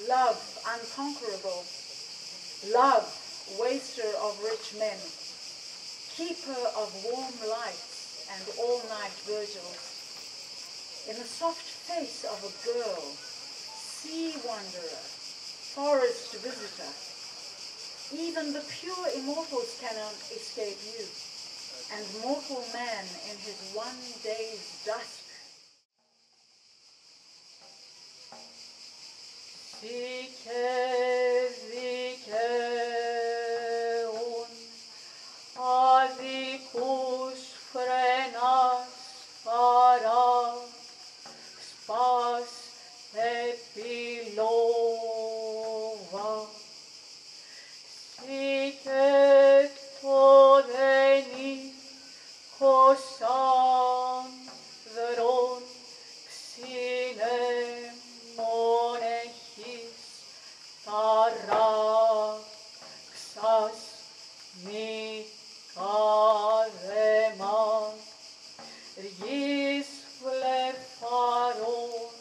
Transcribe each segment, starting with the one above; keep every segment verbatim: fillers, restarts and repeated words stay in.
love unconquerable, love waster of rich men, keeper of warm lights and all-night vigils. In the soft face of a girl, sea wanderer, forest visitor, even the pure immortals cannot escape you, and mortal man in his one day's dusk. Sike, sike, un adicus frenas para spas epilova. Sike todeni kosan veron xine monechis taraxas nikadema regis flefaron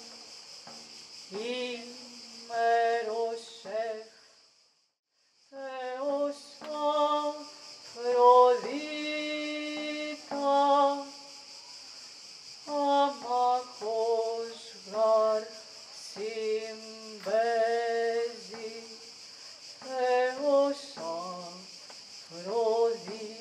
imerosef Theosa Prodita Amacos gar simbezi Theosa Prodita.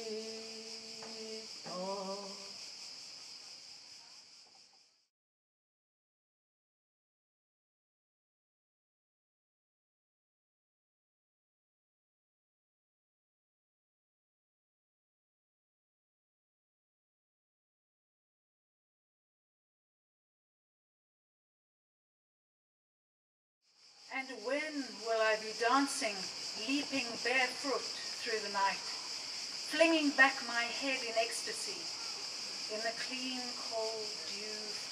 And when will I be dancing, leaping barefoot through the night, flinging back my head in ecstasy, in the clean, cold dew